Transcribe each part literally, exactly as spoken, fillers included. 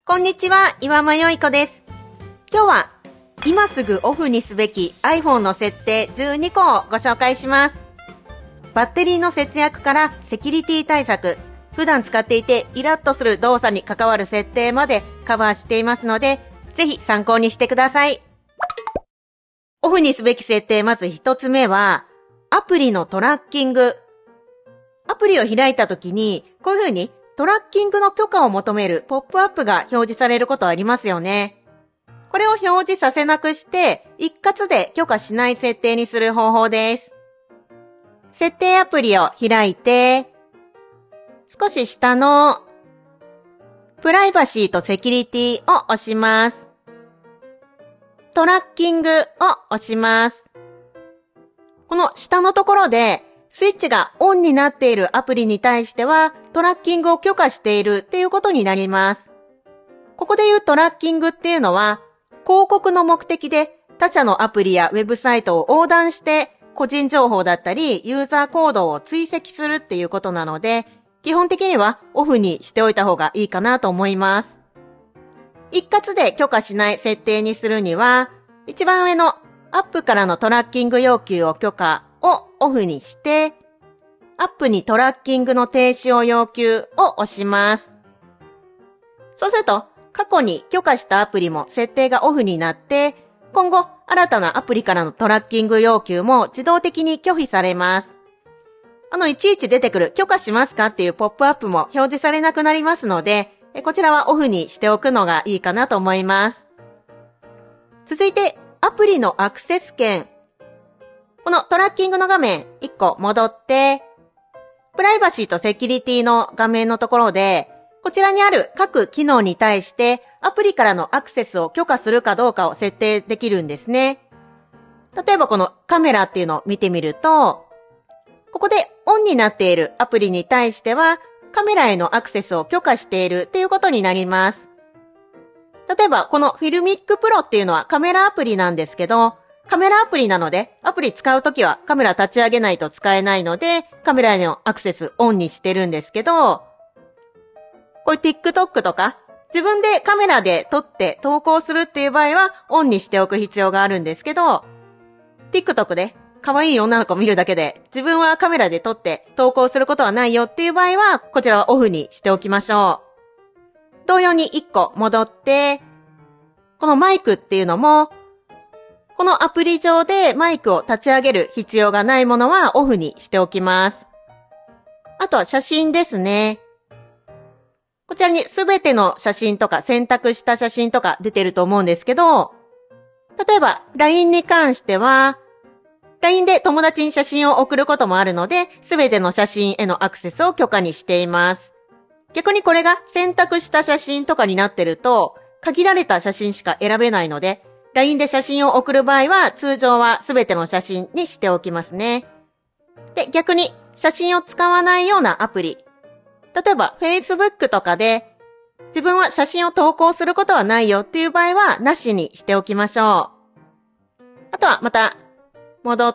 こんにちは、岩間よいこです。今日は今すぐオフにすべき iPhone の設定じゅうにこをご紹介します。バッテリーの節約からセキュリティ対策、普段使っていてイラッとする動作に関わる設定までカバーしていますので、ぜひ参考にしてください。オフにすべき設定、まず一つ目は、アプリのトラッキング。アプリを開いたときに、こういう風にトラッキングの許可を求めるポップアップが表示されることありますよね。これを表示させなくして、一括で許可しない設定にする方法です。設定アプリを開いて、少し下のプライバシーとセキュリティを押します。トラッキングを押します。この下のところでスイッチがオンになっているアプリに対してはトラッキングを許可しているっていうことになります。ここで言うトラッキングっていうのは広告の目的で他社のアプリやウェブサイトを横断して個人情報だったりユーザー行動を追跡するっていうことなので、基本的にはオフにしておいた方がいいかなと思います。一括で許可しない設定にするには、一番上のアップからのトラッキング要求を許可をオフにして、アップにトラッキングの停止を要求を押します。そうすると、過去に許可したアプリも設定がオフになって、今後新たなアプリからのトラッキング要求も自動的に拒否されます。あの、いちいち出てくる許可しますかっていうポップアップも表示されなくなりますので、こちらはオフにしておくのがいいかなと思います。続いて、アプリのアクセス権。このトラッキングの画面いっこ戻って、プライバシーとセキュリティの画面のところで、こちらにある各機能に対してアプリからのアクセスを許可するかどうかを設定できるんですね。例えばこのカメラっていうのを見てみると、ここでオンになっているアプリに対してはカメラへのアクセスを許可しているっていうことになります。例えばこのフィルミックプロっていうのはカメラアプリなんですけど、カメラアプリなので、アプリ使うときはカメラ立ち上げないと使えないので、カメラへのアクセスオンにしてるんですけど、こういう TikTok とか、自分でカメラで撮って投稿するっていう場合はオンにしておく必要があるんですけど、TikTok で可愛い女の子見るだけで、自分はカメラで撮って投稿することはないよっていう場合は、こちらはオフにしておきましょう。同様にいっこ戻って、このマイクっていうのも、このアプリ上でマイクを立ち上げる必要がないものはオフにしておきます。あとは写真ですね。こちらにすべての写真とか選択した写真とか出てると思うんですけど、例えば ライン に関しては、ライン で友達に写真を送ることもあるので、すべての写真へのアクセスを許可にしています。逆にこれが選択した写真とかになってると、限られた写真しか選べないので、ライン で写真を送る場合は通常はすべての写真にしておきますね。で、逆に写真を使わないようなアプリ。例えば Facebook とかで自分は写真を投稿することはないよっていう場合はなしにしておきましょう。あとはまた戻って、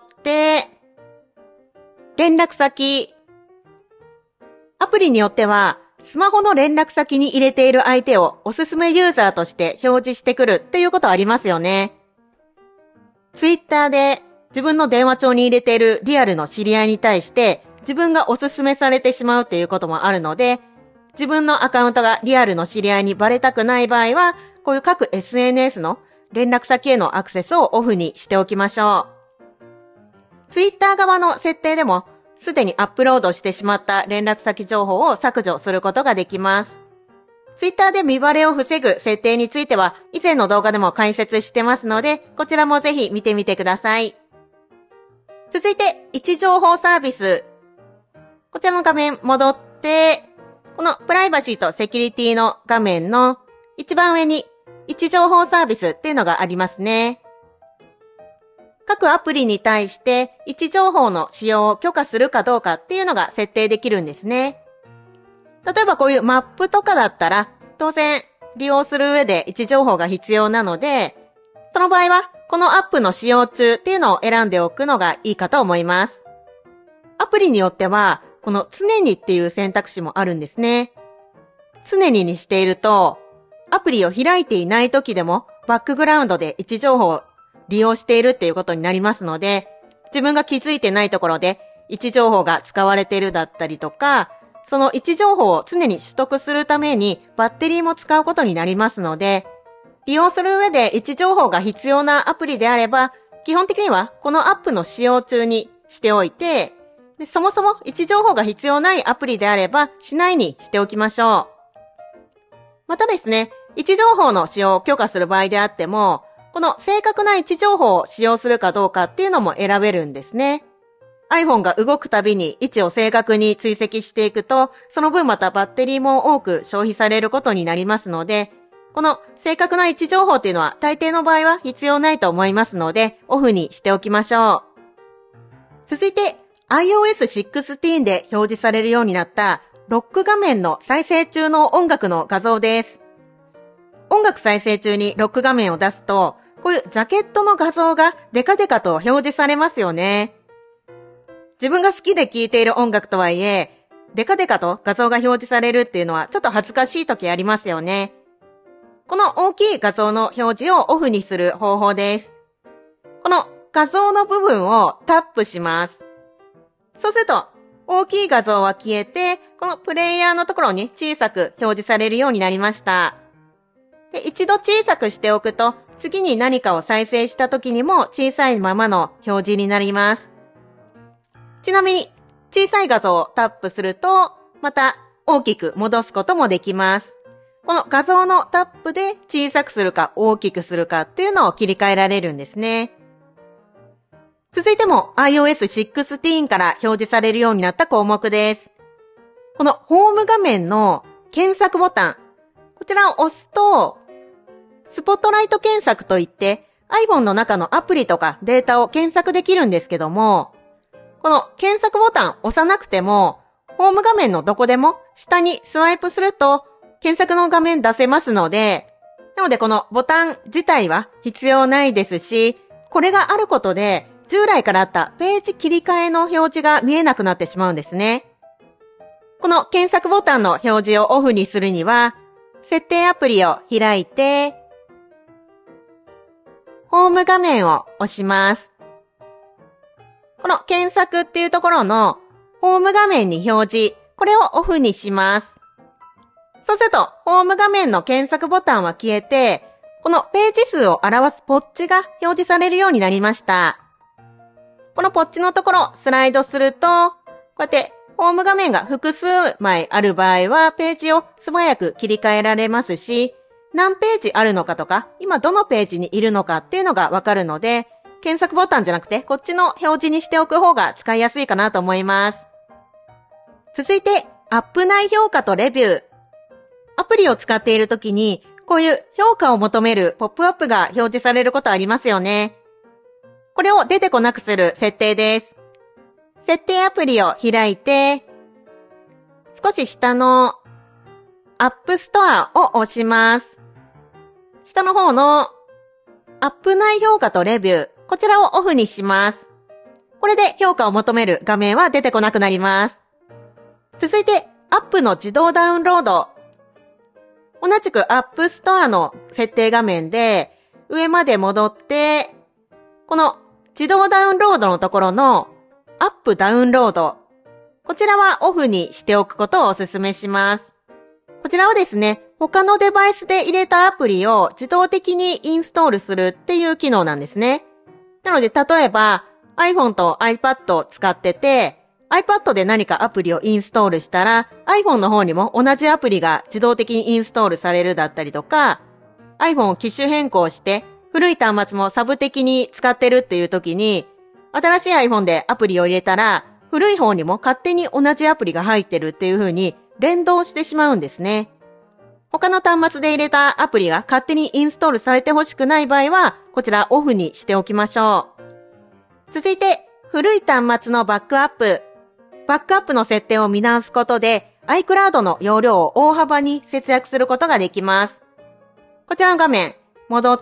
連絡先。アプリによってはスマホの連絡先に入れている相手をおすすめユーザーとして表示してくるっていうことありますよね。Twitter で自分の電話帳に入れているリアルの知り合いに対して自分がおすすめされてしまうっていうこともあるので、自分のアカウントがリアルの知り合いにバレたくない場合は、こういう各 エスエヌエス の連絡先へのアクセスをオフにしておきましょう。Twitter 側の設定でも、すでにアップロードしてしまった連絡先情報を削除することができます。Twitter で見バレを防ぐ設定については、以前の動画でも解説してますので、こちらもぜひ見てみてください。続いて、位置情報サービス。こちらの画面戻って、このプライバシーとセキュリティの画面の一番上に位置情報サービスっていうのがありますね。各アプリに対して位置情報の使用を許可するかどうかっていうのが設定できるんですね。例えばこういうマップとかだったら当然利用する上で位置情報が必要なので、その場合はこのアップの使用中っていうのを選んでおくのがいいかと思います。アプリによってはこの常にっていう選択肢もあるんですね。常ににしているとアプリを開いていない時でもバックグラウンドで位置情報を利用しているっていうことになりますので、自分が気づいてないところで位置情報が使われているだったりとか、その位置情報を常に取得するためにバッテリーも使うことになりますので、利用する上で位置情報が必要なアプリであれば、基本的にはこのアップの使用中にしておいて、でそもそも位置情報が必要ないアプリであればしないにしておきましょう。またですね、位置情報の使用を許可する場合であっても、この正確な位置情報を使用するかどうかっていうのも選べるんですね。iPhone が動くたびに位置を正確に追跡していくと、その分またバッテリーも多く消費されることになりますので、この正確な位置情報っていうのは大抵の場合は必要ないと思いますので、オフにしておきましょう。続いて、アイオーエスじゅうろく で表示されるようになったロック画面の再生中の音楽の画像です。音楽再生中にロック画面を出すと、こういうジャケットの画像がデカデカと表示されますよね。自分が好きで聴いている音楽とはいえ、デカデカと画像が表示されるっていうのはちょっと恥ずかしい時ありますよね。この大きい画像の表示をオフにする方法です。この画像の部分をタップします。そうすると、大きい画像は消えて、このプレイヤーのところに小さく表示されるようになりました。で、一度小さくしておくと、次に何かを再生した時にも小さいままの表示になります。ちなみに、小さい画像をタップすると、また大きく戻すこともできます。この画像のタップで小さくするか大きくするかっていうのを切り替えられるんですね。続いても アイオーエスじゅうろく から表示されるようになった項目です。このホーム画面の検索ボタン、こちらを押すと、スポットライト検索といって iPhone の中のアプリとかデータを検索できるんですけども、この検索ボタンを押さなくても、ホーム画面のどこでも下にスワイプすると検索の画面出せますので、なのでこのボタン自体は必要ないですし、これがあることで従来からあったページ切り替えの表示が見えなくなってしまうんですね。この検索ボタンの表示をオフにするには、設定アプリを開いて、ホーム画面を押します。この検索っていうところのホーム画面に表示、これをオフにします。そうすると、ホーム画面の検索ボタンは消えて、このページ数を表すポッチが表示されるようになりました。このポッチのところスライドすると、こうやってホーム画面が複数枚ある場合はページを素早く切り替えられますし、何ページあるのかとか、今どのページにいるのかっていうのがわかるので、検索ボタンじゃなくてこっちの表示にしておく方が使いやすいかなと思います。続いて、アップ内評価とレビュー。アプリを使っているときに、こういう評価を求めるポップアップが表示されることありますよね。これを出てこなくする設定です。設定アプリを開いて、少し下のアップストアを押します。下の方のアップ内評価とレビュー、こちらをオフにします。これで評価を求める画面は出てこなくなります。続いて、アップの自動ダウンロード。同じくアップストアの設定画面で上まで戻って、この自動ダウンロードのところのアップダウンロード。こちらはオフにしておくことをお勧めします。こちらはですね、他のデバイスで入れたアプリを自動的にインストールするっていう機能なんですね。なので例えば iPhone と iPad を使ってて、iPad で何かアプリをインストールしたら iPhone の方にも同じアプリが自動的にインストールされるだったりとか、 iPhone を機種変更して古い端末もサブ的に使ってるっていう時に、新しい iPhone でアプリを入れたら古い方にも勝手に同じアプリが入ってるっていう風に連動してしまうんですね。他の端末で入れたアプリが勝手にインストールされてほしくない場合は、こちらオフにしておきましょう。続いて、古い端末のバックアップ。バックアップの設定を見直すことで iCloud の容量を大幅に節約することができます。こちらの画面、戻って、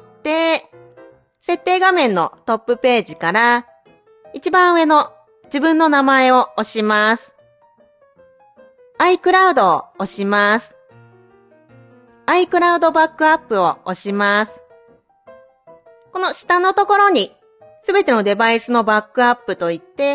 設定画面のトップページから一番上の自分の名前を押します。iCloud を押します。 iCloud バックアップを押します。この下のところに、すべてのデバイスのバックアップといって、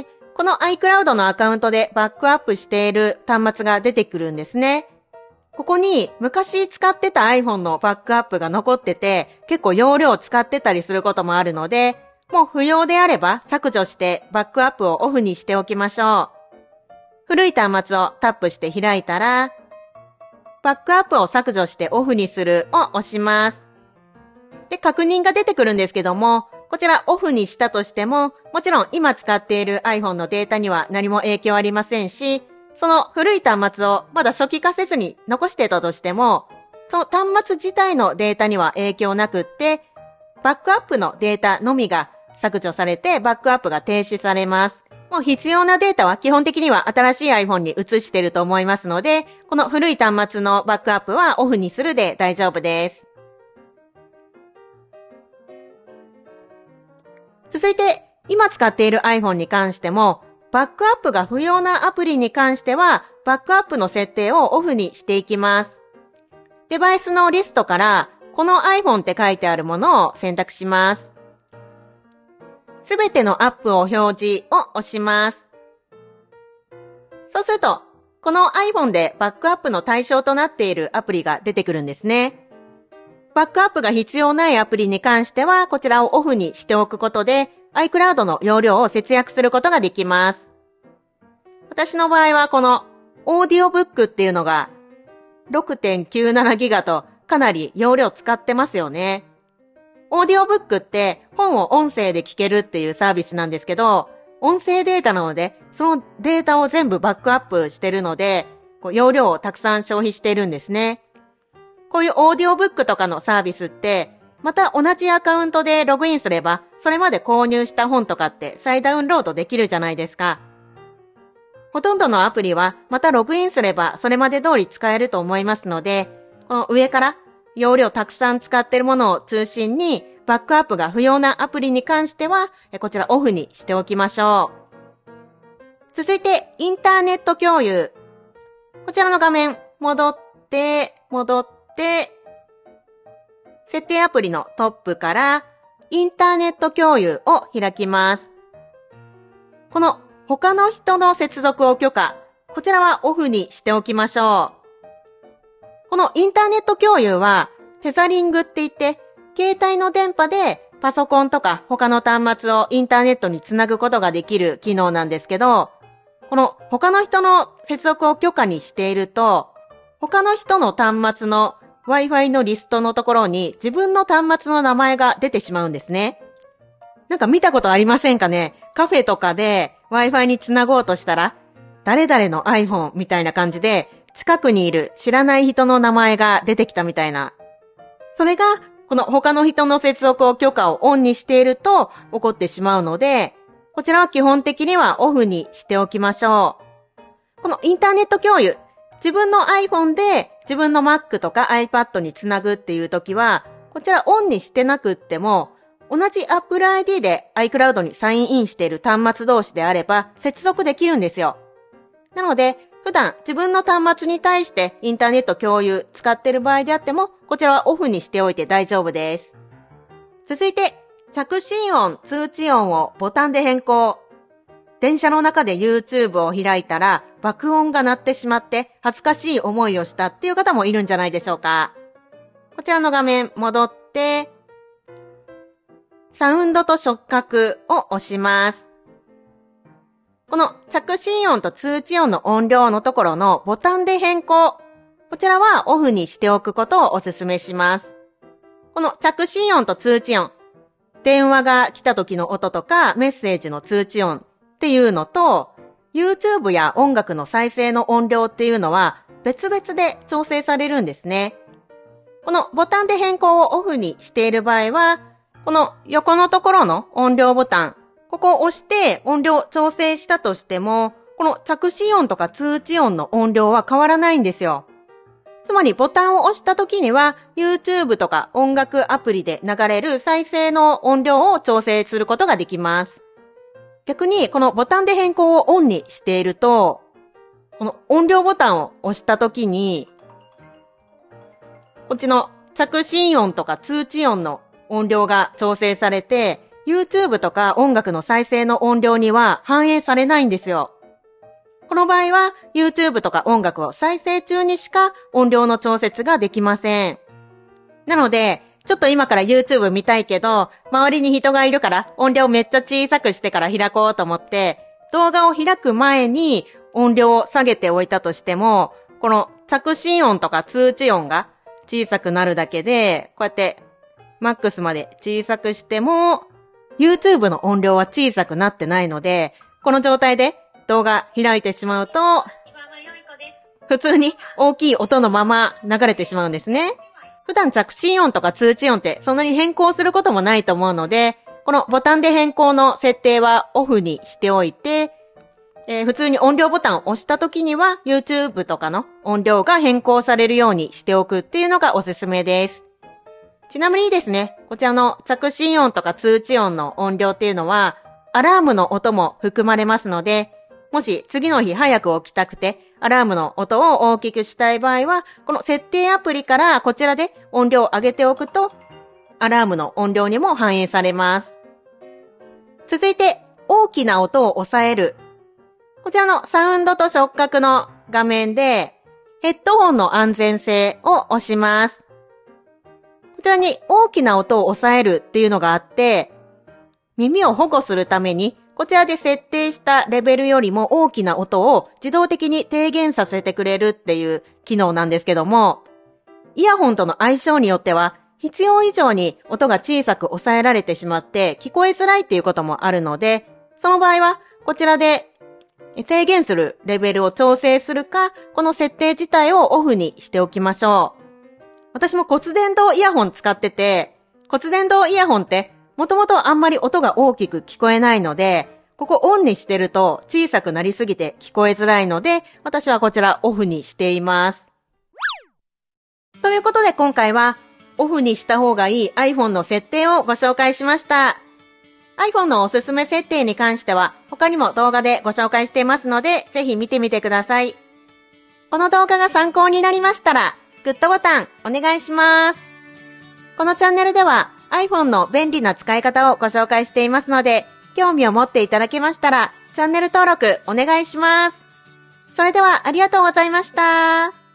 この iCloud のアカウントでバックアップしている端末が出てくるんですね。ここに昔使ってた iPhone のバックアップが残ってて、結構容量を使ってたりすることもあるので、もう不要であれば削除してバックアップをオフにしておきましょう。古い端末をタップして開いたら、バックアップを削除してオフにするを押します。で、確認が出てくるんですけども、こちらオフにしたとしても、もちろん今使っている iPhone のデータには何も影響ありませんし、その古い端末をまだ初期化せずに残してたとしても、その端末自体のデータには影響なくって、バックアップのデータのみが削除されてバックアップが停止されます。もう必要なデータは基本的には新しい iPhone に移していると思いますので、この古い端末のバックアップはオフにするで大丈夫です。続いて、今使っている iPhone に関しても、バックアップが不要なアプリに関しては、バックアップの設定をオフにしていきます。デバイスのリストから、この iPhone って書いてあるものを選択します。すべてのアップを表示を押します。そうすると、この iPhone でバックアップの対象となっているアプリが出てくるんですね。バックアップが必要ないアプリに関しては、こちらをオフにしておくことで、iCloud の容量を節約することができます。私の場合はこの、オーディオブックっていうのが、ろくてんきゅうななギガとかなり容量使ってますよね。オーディオブックって本を音声で聞けるっていうサービスなんですけど、音声データなので、そのデータを全部バックアップしてるので、こう容量をたくさん消費してるんですね。こういうオーディオブックとかのサービスって、また同じアカウントでログインすれば、それまで購入した本とかって再ダウンロードできるじゃないですか。ほとんどのアプリはまたログインすればそれまで通り使えると思いますので、この上から容量たくさん使っているものを中心にバックアップが不要なアプリに関してはこちらオフにしておきましょう。続いてインターネット共有。こちらの画面戻って戻って設定アプリのトップからインターネット共有を開きます。この他の人の接続を許可、こちらはオフにしておきましょう。このインターネット共有はテザリングって言って、携帯の電波でパソコンとか他の端末をインターネットにつなぐことができる機能なんですけど、この他の人の接続を許可にしていると、他の人の端末の Wi-Fi のリストのところに自分の端末の名前が出てしまうんですね。なんか見たことありませんかね？カフェとかで Wi-Fi につなごうとしたら、誰々の iPhone みたいな感じで、近くにいる知らない人の名前が出てきたみたいな。それが、この他の人の接続を許可をオンにしていると起こってしまうので、こちらは基本的にはオフにしておきましょう。このインターネット共有、自分の iPhone で自分の Mac とか iPad につなぐっていう時は、こちらオンにしてなくっても、同じ Apple アイディー で iCloud にサインインしている端末同士であれば接続できるんですよ。なので、普段自分の端末に対してインターネット共有使っている場合であっても、こちらはオフにしておいて大丈夫です。続いて、着信音、通知音をボタンで変更。電車の中で YouTube を開いたら爆音が鳴ってしまって恥ずかしい思いをしたっていう方もいるんじゃないでしょうか。こちらの画面戻って、サウンドと触覚を押します。この着信音と通知音の音量のところのボタンで変更。こちらはオフにしておくことをお勧めします。この着信音と通知音。電話が来た時の音とかメッセージの通知音っていうのと、YouTube や音楽の再生の音量っていうのは別々で調整されるんですね。このボタンで変更をオフにしている場合は、この横のところの音量ボタン、ここを押して音量調整したとしても、この着信音とか通知音の音量は変わらないんですよ。つまりボタンを押した時には YouTube とか音楽アプリで流れる再生の音量を調整することができます。逆にこのボタンで変更をオンにしていると、この音量ボタンを押した時にこっちの着信音とか通知音の音量が調整されて、YouTube とか音楽の再生の音量には反映されないんですよ。この場合は YouTube とか音楽を再生中にしか音量の調節ができません。なので、ちょっと今から YouTube 見たいけど、周りに人がいるから音量めっちゃ小さくしてから開こうと思って、動画を開く前に音量を下げておいたとしても、この着信音とか通知音が小さくなるだけで、こうやってマックスまで小さくしても、YouTube の音量は小さくなってないので、この状態で動画開いてしまうと、普通に大きい音のまま流れてしまうんですね。普段着信音とか通知音ってそんなに変更することもないと思うので、このボタンで変更の設定はオフにしておいて、えー、普通に音量ボタンを押した時には YouTube とかの音量が変更されるようにしておくっていうのがおすすめです。ちなみにですね、こちらの着信音とか通知音の音量っていうのは、アラームの音も含まれますので、もし次の日早く起きたくて、アラームの音を大きくしたい場合は、この設定アプリからこちらで音量を上げておくと、アラームの音量にも反映されます。続いて、大きな音を抑える。こちらのサウンドと触覚の画面で、ヘッドホンの安全性を押します。こちらに大きな音を抑えるっていうのがあって、耳を保護するために、こちらで設定したレベルよりも大きな音を自動的に低減させてくれるっていう機能なんですけども、イヤホンとの相性によっては必要以上に音が小さく抑えられてしまって聞こえづらいっていうこともあるので、その場合はこちらで制限するレベルを調整するか、この設定自体をオフにしておきましょう。私も骨伝導イヤホン使ってて、骨伝導イヤホンってもともとあんまり音が大きく聞こえないので、ここオンにしてると小さくなりすぎて聞こえづらいので、私はこちらオフにしています。ということで今回はオフにした方がいい iPhone の設定をご紹介しました。iPhone のおすすめ設定に関しては他にも動画でご紹介していますので、ぜひ見てみてください。この動画が参考になりましたら、グッドボタンお願いします。このチャンネルではiPhone の便利な使い方をご紹介していますので、興味を持っていただけましたら、チャンネル登録お願いします。それではありがとうございました。